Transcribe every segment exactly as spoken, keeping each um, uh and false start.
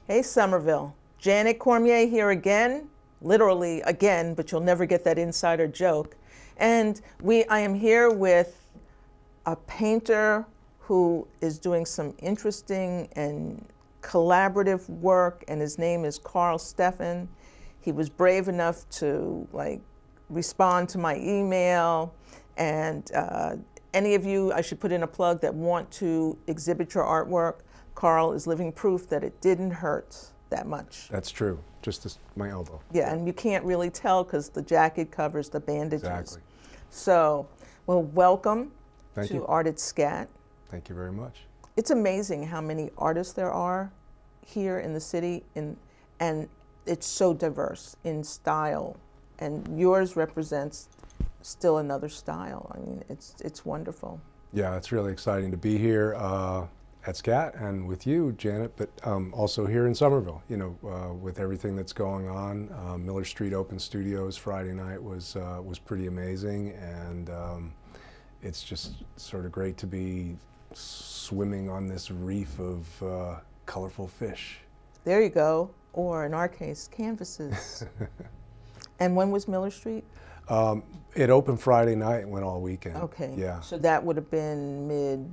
Hey, Somerville. Janet Cormier here again, literally again, but you'll never get that insider joke. And we, I am here with a painter who is doing some interesting and collaborative work, and his name is Karl Stephan. He was brave enough to like respond to my email, and uh, any of you, I should put in a plug, that want to exhibit your artwork, Karl is living proof that it didn't hurt that much. That's true, just this, my elbow. Yeah, and you can't really tell because the jacket covers the bandages. Exactly. So, well, welcome Thank to you. Art at SCAT. Thank you very much. It's amazing how many artists there are here in the city, in, and it's so diverse in style, and yours represents still another style. I mean, it's, it's wonderful. Yeah, it's really exciting to be here uh, at SCAT and with you, Janet, but um, also here in Somerville, you know, uh, with everything that's going on. Uh, Miller Street Open Studios Friday night was, uh, was pretty amazing, and um, it's just sort of great to be swimming on this reef of uh, colorful fish. There you go, or in our case, canvases. And when was Miller Street? Um, it opened Friday night and went all weekend. Okay. Yeah. So that would have been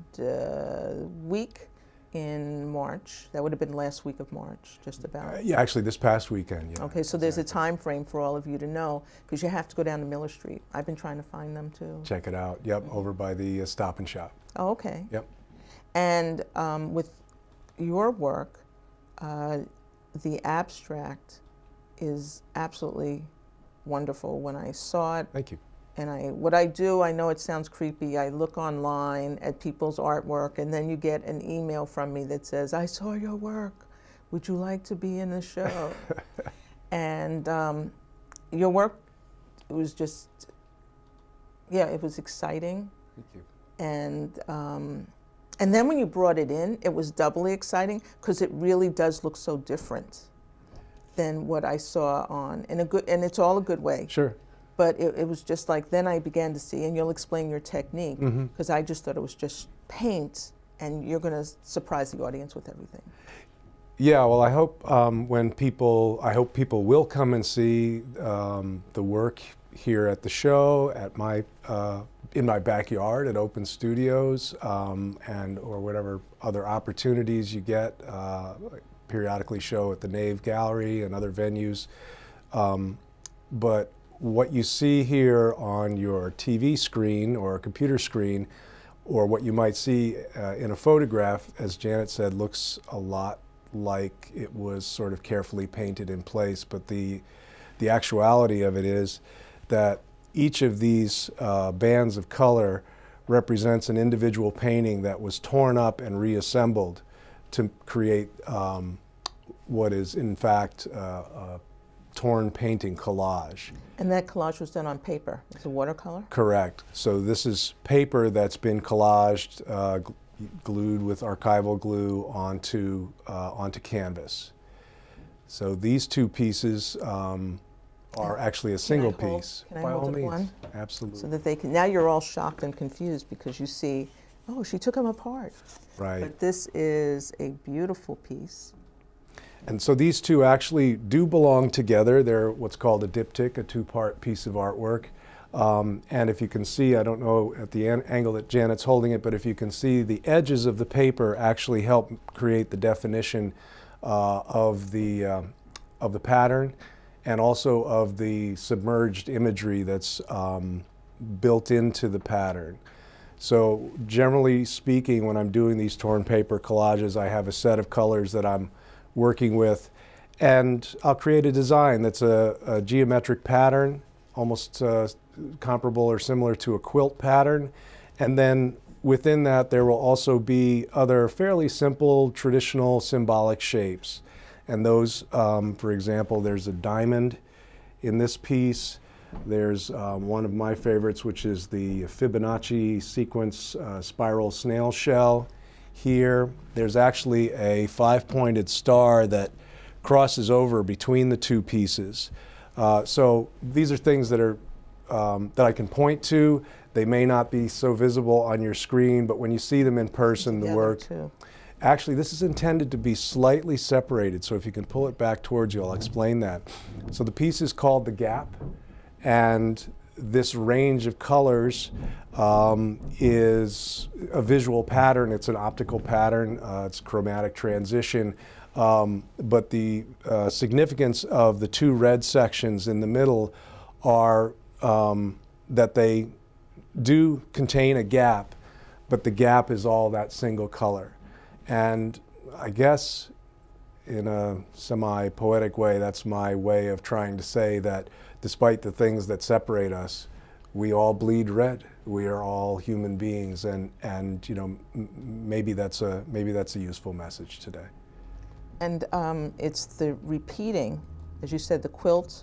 mid-week uh, in March. That would have been last week of March, just about. Uh, yeah, actually this past weekend. Yeah, okay, so exactly. There's a time frame for all of you to know, because you have to go down to Miller Street. I've been trying to find them too. Check it out. Yep, over by the uh, Stop and Shop. Oh, okay. Yep. And um, with your work, uh, the abstract is absolutely wonderful. When I saw it, thank you. And I, what I do, I know it sounds creepy, I look online at people's artwork, and then you get an email from me that says, I saw your work, would you like to be in the show? And um, your work, it was just, yeah, it was exciting. Thank you. And, um, and then when you brought it in, it was doubly exciting, because it really does look so different than what I saw on, in a good, and it's all a good way. Sure. But it, it was just like, then I began to see, and you'll explain your technique, because mm-hmm. I just thought it was just paint, and you're going to surprise the audience with everything. Yeah, well, I hope um, when people, I hope people will come and see um, the work here at the show, at my, uh, in my backyard at Open Studios, um, and or whatever other opportunities you get. Uh, periodically show at the Nave Gallery and other venues. Um, but what you see here on your T V screen or computer screen, or what you might see uh, in a photograph, as Janet said, looks a lot like it was sort of carefully painted in place. But the, the actuality of it is that each of these uh, bands of color represents an individual painting that was torn up and reassembled to create um, what is in fact uh, a torn painting collage. And that collage was done on paper. It's a watercolor? Correct. So this is paper that's been collaged, uh, gl glued with archival glue onto, uh, onto canvas. So these two pieces um, are actually a single Can I hold, piece. Can I By hold all it means. one? Absolutely. So that they can, now you're all shocked and confused because you see, oh, she took them apart. Right. But this is a beautiful piece. And so these two actually do belong together. They're what's called a diptych, a two-part piece of artwork. Um, and if you can see, I don't know at the an angle that Janet's holding it, but if you can see, the edges of the paper actually help create the definition uh, of the uh, of the pattern, and also of the submerged imagery that's um, built into the pattern. So generally speaking, when I'm doing these torn paper collages, I have a set of colors that I'm working with, and I'll create a design that's a, a geometric pattern, almost uh, comparable or similar to a quilt pattern. And then within that, there will also be other fairly simple, traditional symbolic shapes. And those, um, for example, there's a diamond in this piece. There's um, one of my favorites, which is the Fibonacci sequence uh, spiral snail shell. Here, there's actually a five-pointed star that crosses over between the two pieces. Uh, so these are things that are um, that I can point to. They may not be so visible on your screen, but when you see them in person, the work, too. Actually, this is intended to be slightly separated, so if you can pull it back towards you, I'll explain that. So the piece is called the gap, and this range of colors um, is a visual pattern. It's an optical pattern. Uh, it's chromatic transition. Um, but the uh, significance of the two red sections in the middle are um, that they do contain a gap, but the gap is all that single color. And I guess in a semi-poetic way, that's my way of trying to say that despite the things that separate us, we all bleed red. We are all human beings, and, and you know, m maybe, that's a, maybe that's a useful message today. And um, it's the repeating, as you said, the quilt,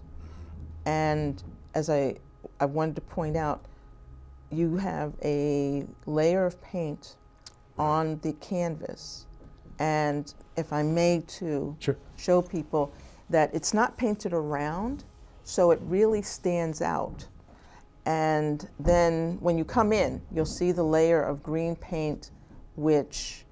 and as I, I wanted to point out, you have a layer of paint on the canvas, and if I may to Sure. show people that it's not painted around, so it really stands out. And then when you come in, you'll see the layer of green paint, which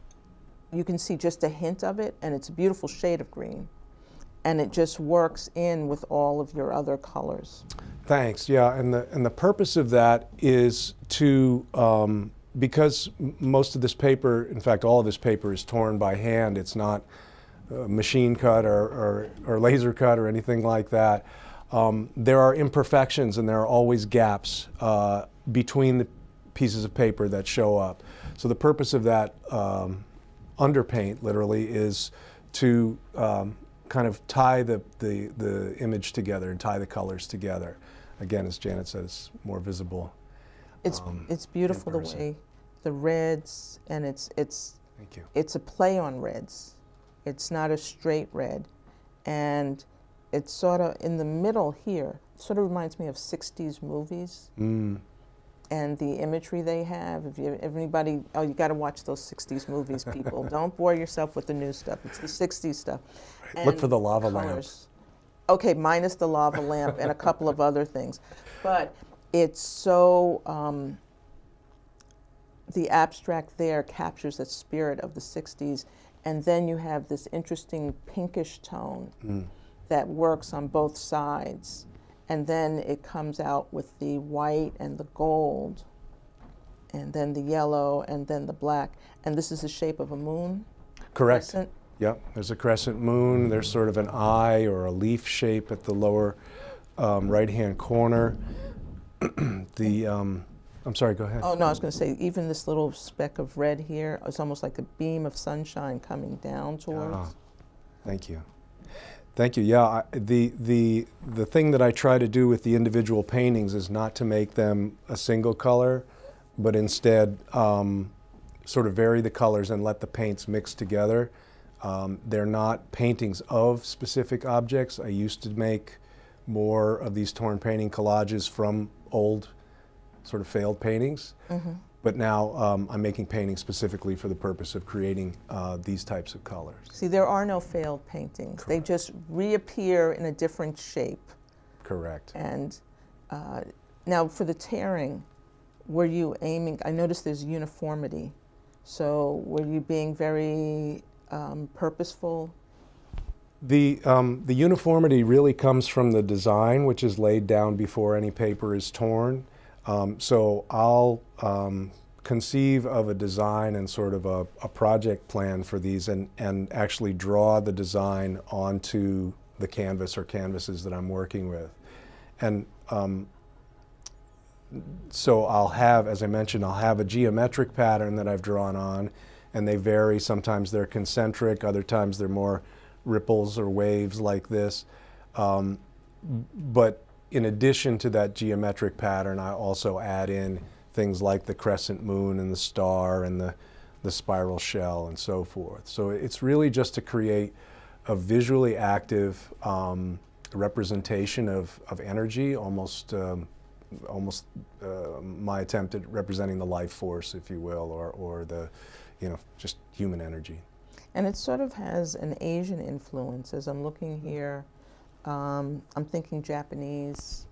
you can see just a hint of it, and it's a beautiful shade of green, and it just works in with all of your other colors. Thanks. Yeah, and the and the purpose of that is to um, because most of this paper, in fact, all of this paper is torn by hand. It's not uh, machine cut or, or, or laser cut or anything like that. Um, there are imperfections and there are always gaps uh, between the pieces of paper that show up. So the purpose of that um, underpaint, literally, is to um, kind of tie the, the, the image together and tie the colors together. Again, as Janet said, it's more visible. It's um, it's beautiful the way the reds, and it's it's Thank you. it's a play on reds. It's not a straight red, and it's sort of in the middle here. Sort of reminds me of sixties movies Mm. and the imagery they have. If you if anybody, oh, you got to watch those sixties movies, people. Don't bore yourself with the new stuff. It's the sixties stuff. Right. Look And for the lava colors. lamps. Okay, minus the lava lamp and a couple of other things. But it's so, um, the abstract there captures the spirit of the sixties, and then you have this interesting pinkish tone Mm. that works on both sides. And then it comes out with the white and the gold, and then the yellow, and then the black. And this is the shape of a moon. Correct. Crescent. Yep, there's a crescent moon. There's sort of an eye or a leaf shape at the lower um, right-hand corner. the, um, I'm sorry, go ahead. Oh, no, I was going to say, even this little speck of red here, it's almost like a beam of sunshine coming down towards. Ah, thank you. Thank you. Yeah, I, the, the, the thing that I try to do with the individual paintings is not to make them a single color, but instead um, sort of vary the colors and let the paints mix together. Um, they're not paintings of specific objects. I used to make more of these torn painting collages from old sort of failed paintings. Mm-hmm. But now um, I'm making paintings specifically for the purpose of creating uh, these types of colors. See, there are no failed paintings. Correct. They just reappear in a different shape. Correct. And uh, now for the tearing, were you aiming, I noticed there's uniformity. So were you being very um, purposeful? The, um, the uniformity really comes from the design, which is laid down before any paper is torn. Um, so I'll um, conceive of a design and sort of a, a project plan for these, and, and actually draw the design onto the canvas or canvases that I'm working with. And um, so I'll have, as I mentioned, I'll have a geometric pattern that I've drawn on, and they vary. Sometimes they're concentric, other times they're more ripples or waves like this. Um, but in addition to that geometric pattern, I also add in things like the crescent moon and the star and the, the spiral shell and so forth. So it's really just to create a visually active um, representation of, of energy, almost, um, almost uh, my attempt at representing the life force, if you will, or, or the, you know, just human energy. And it sort of has an Asian influence. As I'm looking here, um, I'm thinking Japanese,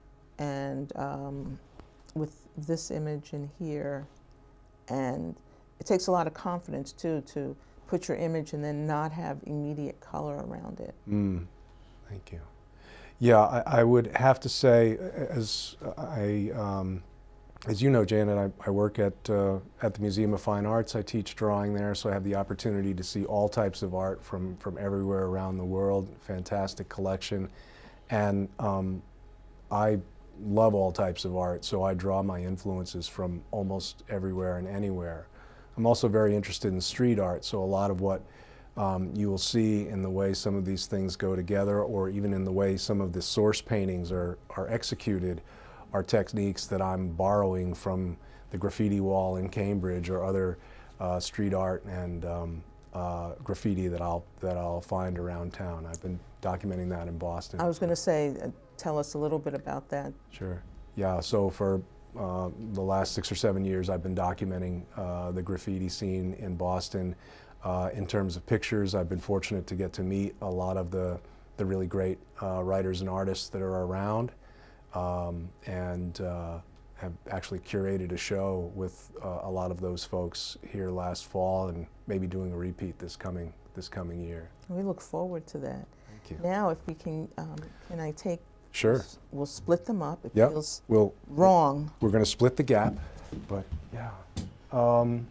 and um, with this image in here, and it takes a lot of confidence too to put your image and then not have immediate color around it. Mm. Thank you. Yeah, I, I would have to say, as I, um, as you know, Janet, I, I work at uh, at the Museum of Fine Arts. I teach drawing there, so I have the opportunity to see all types of art from from everywhere around the world. Fantastic collection, and um, I love all types of art. So I draw my influences from almost everywhere and anywhere. I'm also very interested in street art, so a lot of what um, you will see in the way some of these things go together, or even in the way some of the source paintings are, are executed, are techniques that I'm borrowing from the graffiti wall in Cambridge or other uh, street art and um, uh, graffiti that I'll, that I'll find around town. I've been documenting that in Boston. I was going to say, uh, tell us a little bit about that. Sure. Yeah, so for uh, the last six or seven years I've been documenting uh, the graffiti scene in Boston. Uh, in terms of pictures, I've been fortunate to get to meet a lot of the, the really great uh, writers and artists that are around, um, and uh, have actually curated a show with uh, a lot of those folks here last fall, and maybe doing a repeat this coming, this coming year. We look forward to that. Thank you. Now, if we can, um, can I take Sure. We'll split them up. It Yep. feels we'll, wrong. We're going to split the gap, but yeah. Um,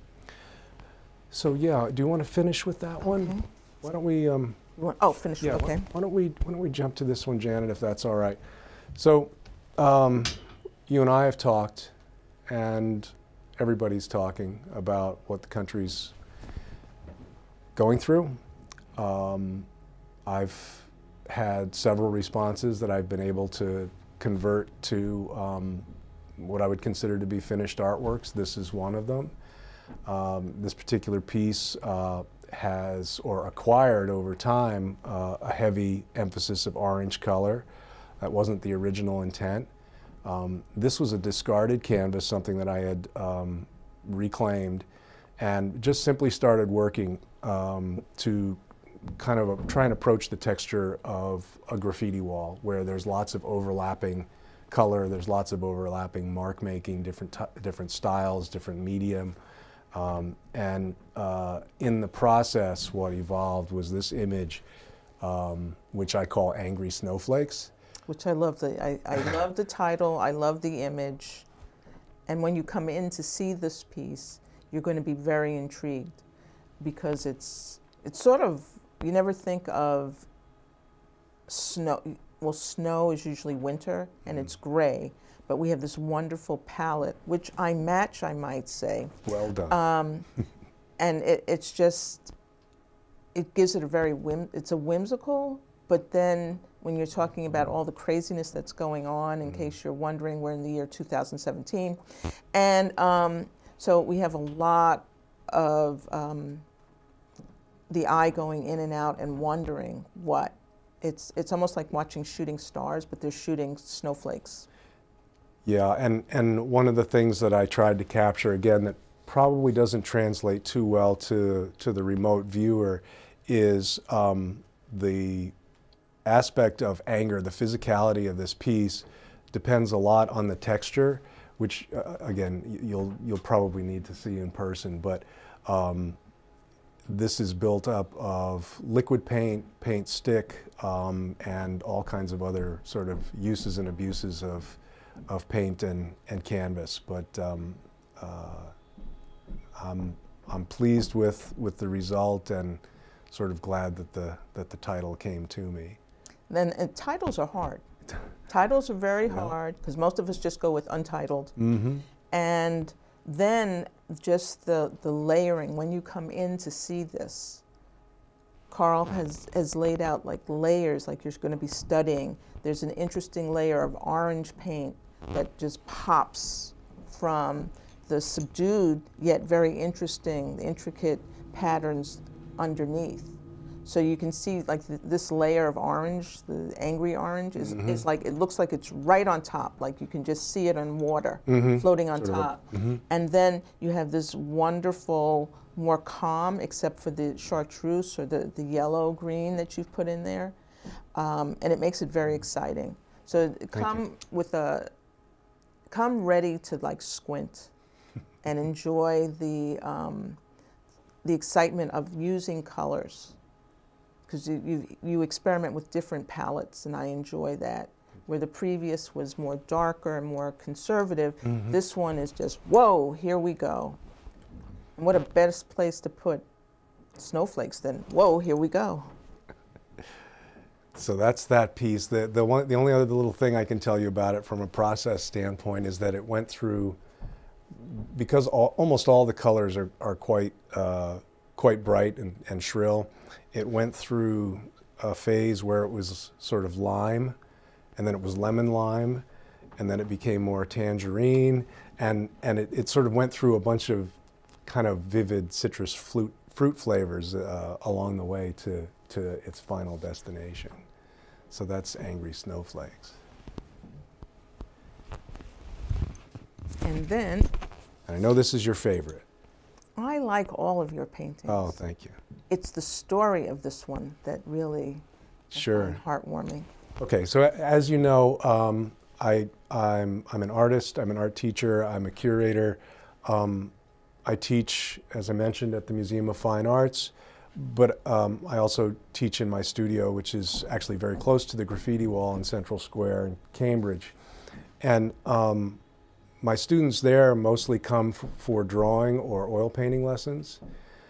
so yeah, do you want to finish with that one? Okay. Why don't we? Um, You want, oh, finish. yeah. Okay. Why, why don't we? Why don't we jump to this one, Janet, if that's all right? So, um, you and I have talked, and everybody's talking about what the country's going through. Um, I've had several responses that I've been able to convert to um, what I would consider to be finished artworks. This is one of them. Um, this particular piece uh, has, or acquired over time, uh, a heavy emphasis of orange color. That wasn't the original intent. Um, this was a discarded canvas, something that I had um, reclaimed, and just simply started working um, to kind of a, try and approach the texture of a graffiti wall, where there's lots of overlapping color, there's lots of overlapping mark making, different different styles, different medium, um, and uh, in the process, what evolved was this image, um, which I call Angry Snowflakes. Which I love the I, I love the title. I love the image, and when you come in to see this piece, you're going to be very intrigued, because it's it's sort of, you never think of snow. Well, snow is usually winter, and it's gray, but we have this wonderful palette, which I match, I might say. Well done. Um, and it, it's just, it gives it a very whim, it's a whimsical, but then when you're talking about all the craziness that's going on, in mm. case you're wondering, we're in the year two thousand seventeen. And um, so we have a lot of um, the eye going in and out and wondering what. It's, it's almost like watching shooting stars, but they're shooting snowflakes. Yeah, and, and one of the things that I tried to capture, again, that probably doesn't translate too well to, to the remote viewer, is um, the aspect of anger. The physicality of this piece depends a lot on the texture, which, uh, again, you'll, you'll probably need to see in person, but um, this is built up of liquid paint, paint stick, um, and all kinds of other sort of uses and abuses of, of paint and, and canvas. But um, uh, I'm, I'm pleased with, with the result, and sort of glad that the, that the title came to me. Then and titles are hard. Titles are very Yeah. hard, because most of us just go with untitled. Mm-hmm. And then just the, the layering, when you come in to see this, Karl has, has laid out like layers, like you're going to be studying. There's an interesting layer of orange paint that just pops from the subdued yet very interesting, intricate patterns underneath. So you can see like th this layer of orange, the angry orange, is, mm-hmm. is like, it looks like it's right on top, like you can just see it on water, mm-hmm. floating on sort top. A, mm-hmm. And then you have this wonderful, more calm, except for the chartreuse or the, the yellow green that you've put in there. Um, and it makes it very exciting. So come with a, come ready to like squint. and enjoy the, um, the excitement of using colors. Because you, you, you experiment with different palettes, and I enjoy that. Where the previous was more darker and more conservative, mm-hmm. this one is just, whoa, here we go. And what a best place to put snowflakes than, whoa, here we go. So that's that piece. The, the, one, the only other little thing I can tell you about it from a process standpoint is that it went through, because all, almost all the colors are, are quite, uh, quite bright and, and shrill, it went through a phase where it was sort of lime, and then it was lemon lime, and then it became more tangerine, and, and it, it sort of went through a bunch of kind of vivid citrus fruit, fruit flavors uh, along the way to, to its final destination. So that's Angry Snowflakes. And then... And I know this is your favorite. I like all of your paintings. Oh, thank you. It's the story of this one that really sure. heartwarming. Okay, so as you know, um, I, I'm, I'm an artist, I'm an art teacher, I'm a curator. Um, I teach, as I mentioned, at the Museum of Fine Arts. But um, I also teach in my studio, which is actually very close to the graffiti wall in Central Square in Cambridge. And um, my students there mostly come f for drawing or oil painting lessons.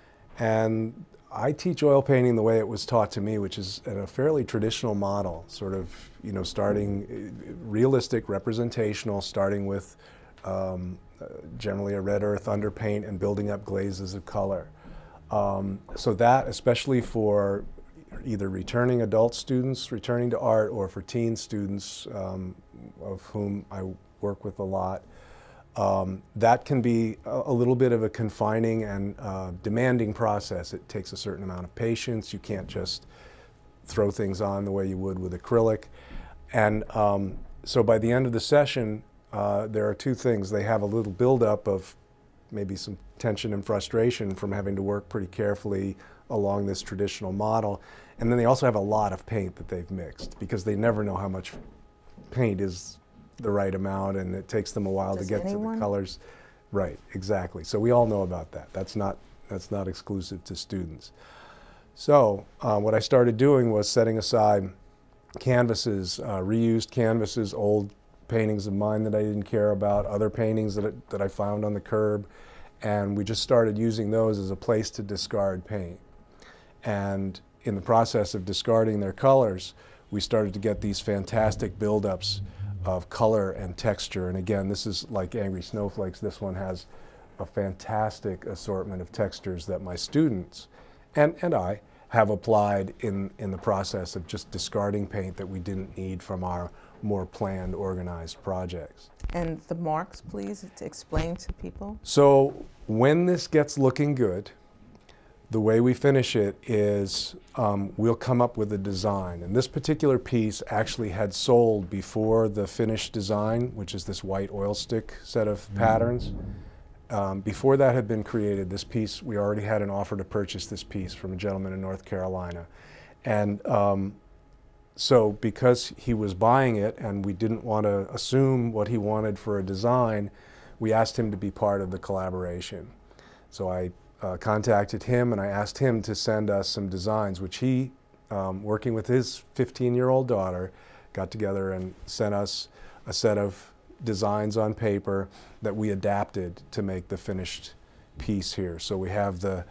And I teach oil painting the way it was taught to me, which is in a fairly traditional model, sort of, you know, starting realistic, representational, starting with um, uh, generally a red earth underpaint and building up glazes of color. Um, so that, especially for either returning adult students returning to art, or for teen students, um, of whom I work with a lot, um, that can be a, a little bit of a confining and uh, demanding process. It takes a certain amount of patience. You can't just throw things on the way you would with acrylic. And um, so by the end of the session, uh, there are two things. They have a little buildup of maybe some tension and frustration from having to work pretty carefully along this traditional model. And then they also have a lot of paint that they've mixed, because they never know how much paint is the right amount, and it takes them a while Does to get anyone? to the colors. Right, exactly. So we all know about that. That's not, that's not exclusive to students. So uh, what I started doing was setting aside canvases, uh, reused canvases, old paintings of mine that I didn't care about, other paintings that, it, that I found on the curb, and we just started using those as a place to discard paint. And in the process of discarding their colors, we started to get these fantastic buildups of color and texture. And again, this is like Angry Snowflakes. This one has a fantastic assortment of textures that my students and, and I have applied in, in the process of just discarding paint that we didn't need from our more planned, organized projects. And the marks, please, to explain to people. So when this gets looking good, the way we finish it is um, we'll come up with a design. And this particular piece actually had sold before the finished design, which is this white oil stick set of mm-hmm. patterns. Um, before that had been created, this piece, we already had an offer to purchase this piece from a gentleman in North Carolina. And um, so because he was buying it and we didn't want to assume what he wanted for a design, we asked him to be part of the collaboration. So I uh, contacted him and I asked him to send us some designs, which he, um, working with his fifteen-year-old daughter, got together and sent us a set of designs on paper that we adapted to make the finished piece here. So we have the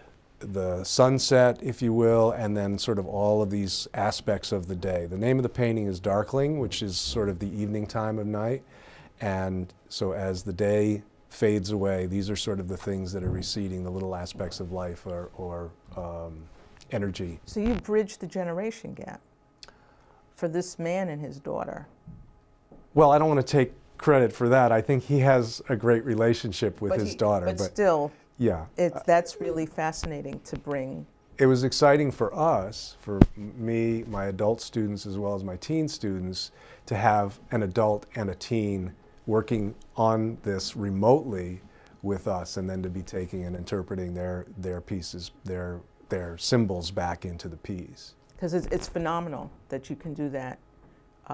the sunset, if you will, and then sort of all of these aspects of the day. The name of the painting is Darkling, which is sort of the evening time of night. And so as the day fades away, these are sort of the things that are receding, the little aspects of life or, or um, energy. So you bridged the generation gap for this man and his daughter. Well, I don't want to take credit for that. I think he has a great relationship with but his he, daughter. But, but still, yeah, it's, that's really fascinating to bring. It was exciting for us, for me, my adult students, as well as my teen students, to have an adult and a teen working on this remotely with us, and then to be taking and interpreting their, their pieces, their, their symbols back into the piece. Because it's, it's phenomenal that you can do that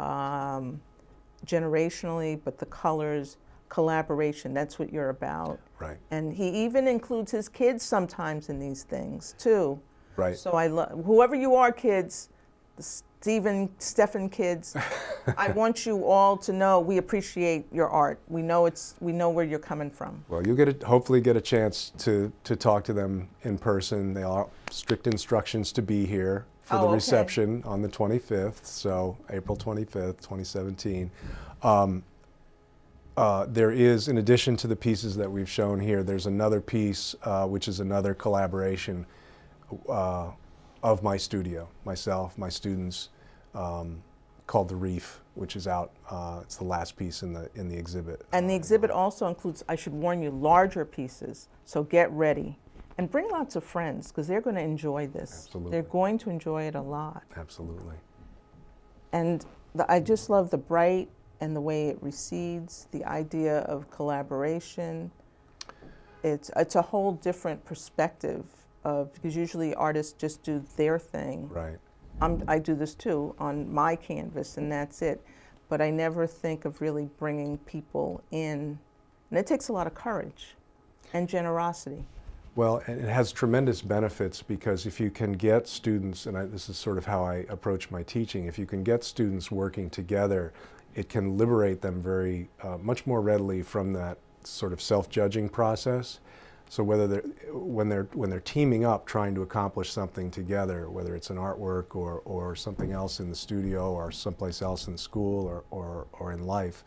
um, generationally, but the colors, collaboration, that's what you're about. Right. And he even includes his kids sometimes in these things too. Right. So I love, whoever you are, kids, the Stephen, Stephan kids, I want you all to know we appreciate your art. We know it's, we know where you're coming from. Well, you'll get a, hopefully get a chance to, to talk to them in person. They are strict instructions to be here for Oh, the okay. reception on the twenty-fifth, so April twenty-fifth, twenty seventeen. Um, uh, there is, in addition to the pieces that we've shown here, there's another piece uh, which is another collaboration uh, of my studio, myself, my students, um, called the Reef, which is out. Uh, it's the last piece in the in the exhibit. And the exhibit also includes, I should warn you, larger pieces. So get ready. And bring lots of friends, because they're going to enjoy this. Absolutely. They're going to enjoy it a lot. Absolutely. And the, I just love the bright and the way it recedes, the idea of collaboration. It's, it's a whole different perspective of, because usually artists just do their thing. Right. I'm, I do this too on my canvas, and that's it. But I never think of really bringing people in. And it takes a lot of courage and generosity. Well, and it has tremendous benefits, because if you can get students, and I, this is sort of how I approach my teaching, if you can get students working together, it can liberate them very uh, much more readily from that sort of self-judging process. So whether they're, when they're when they're teaming up trying to accomplish something together, whether it's an artwork or or something else in the studio or someplace else in school or or, or in life,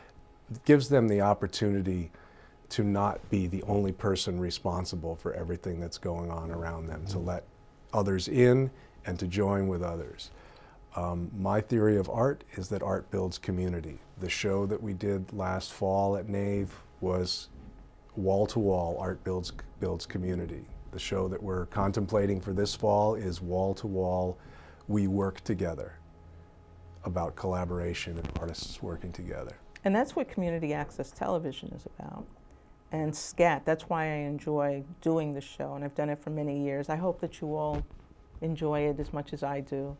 it gives them the opportunity to not be the only person responsible for everything that's going on around them, to let others in and to join with others. Um, my theory of art is that art builds community. The show that we did last fall at Nave was wall-to-wall, art builds, builds community. The show that we're contemplating for this fall is wall-to-wall, we work together, about collaboration and artists working together. And that's what community access television is about. And SCAT, that's why I enjoy doing the show, and I've done it for many years. I hope that you all enjoy it as much as I do.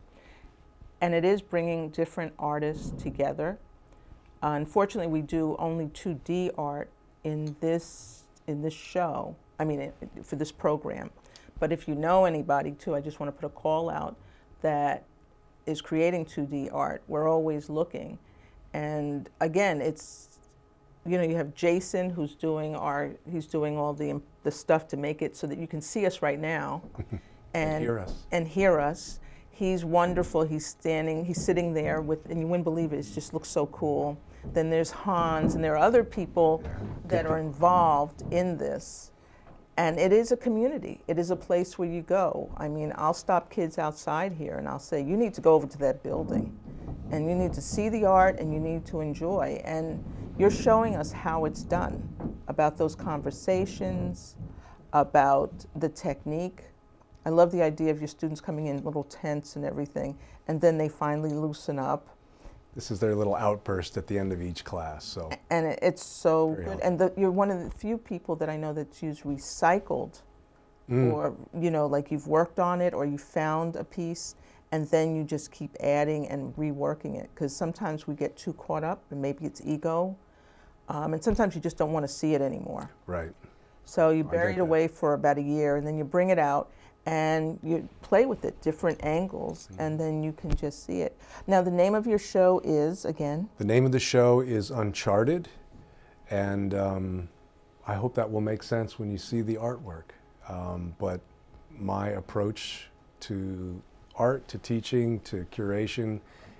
And it is bringing different artists together. Uh, unfortunately, we do only two D art in this, in this show, I mean, it, for this program. But if you know anybody too, I just want to put a call out that is creating two D art. We're always looking. And again, it's, you know, you have Jason who's doing our, he's doing all the, the stuff to make it so that you can see us right now. and, and hear us. And hear us. He's wonderful. He's standing, he's sitting there with, and you wouldn't believe it, it just looks so cool. Then there's Hans, and there are other people that are involved in this. And it is a community. It is a place where you go. I mean, I'll stop kids outside here and I'll say, you need to go over to that building. And you need to see the art and you need to enjoy. And you're showing us how it's done, about those conversations, about the technique. I love the idea of your students coming in little tents and everything, and then they finally loosen up. This is their little outburst at the end of each class. So. And it, it's so Very good. helpful. And the, you're one of the few people that I know that's used recycled, mm. or, you know, like you've worked on it or you found a piece, and then you just keep adding and reworking it. Because sometimes we get too caught up, and maybe it's ego. Um, and sometimes you just don't want to see it anymore. Right. So you bury it away for about a year, and then you bring it out, and you play with it, different angles, mm-hmm. and then you can just see it. Now, the name of your show is, again? The name of the show is Uncharted, and um, I hope that will make sense when you see the artwork. Um, but my approach to art, to teaching, to curation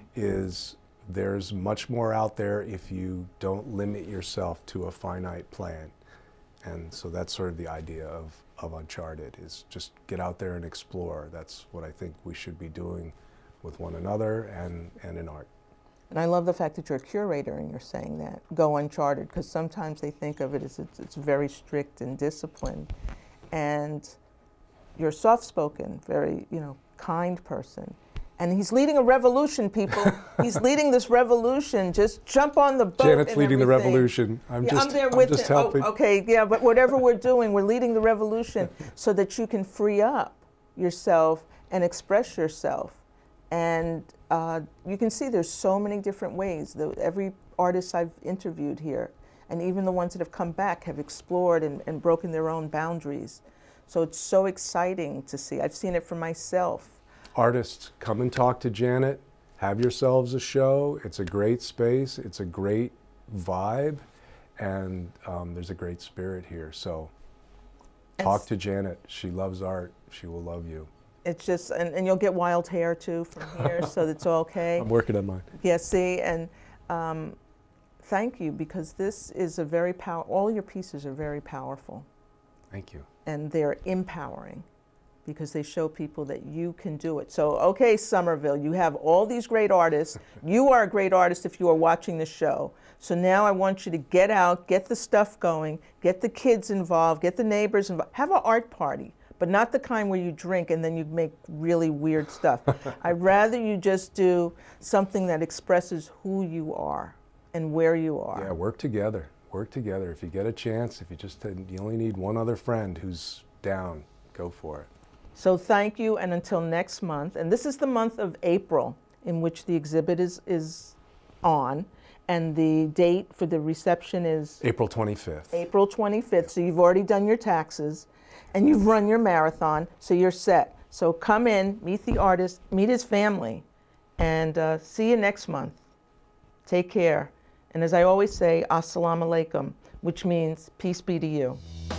is there's much more out there if you don't limit yourself to a finite plan. And so that's sort of the idea of, of Uncharted, is just get out there and explore. That's what I think we should be doing with one another and, and in art. And I love the fact that you're a curator and you're saying that, go uncharted, because sometimes they think of it as it's, it's very strict and disciplined. And you're soft-spoken, very, you know, kind person. And he's leading a revolution, people. He's leading this revolution. Just jump on the boat. Janet's leading everything. the revolution. I'm yeah, just, I'm there I'm with just him. helping. Oh, okay, yeah, but whatever we're doing, we're leading the revolution so that you can free up yourself and express yourself. And uh, you can see there's so many different ways. The, every artist I've interviewed here, And even the ones that have come back have explored and, and broken their own boundaries. So it's so exciting to see. I've seen it for myself. Artists, come and talk to Janet. Have yourselves a show. It's a great space. It's a great vibe. And um, there's a great spirit here. So talk to Janet. She loves art. She will love you. It's just, and, and you'll get wild hair too from here, so that's okay. I'm working on mine. Yeah, see, and um, thank you, because this is a very power, all your pieces are very powerful. Thank you. And they're empowering, because they show people that you can do it. So, okay, Somerville, you have all these great artists. You are a great artist if you are watching the show. So now I want you to get out, get the stuff going, get the kids involved, get the neighbors involved. Have an art party, but not the kind where you drink and then you make really weird stuff. I'd rather you just do something that expresses who you are and where you are. Yeah, work together. Work together. If you get a chance, if you just, you only need one other friend who's down, go for it. So thank you, and until next month. And this is the month of April in which the exhibit is, is on. And the date for the reception is? April twenty-fifth. April twenty-fifth. So you've already done your taxes and you've run your marathon, so you're set. So come in, meet the artist, meet his family, and uh, see you next month. Take care. And as I always say, assalamu alaikum, which means peace be to you.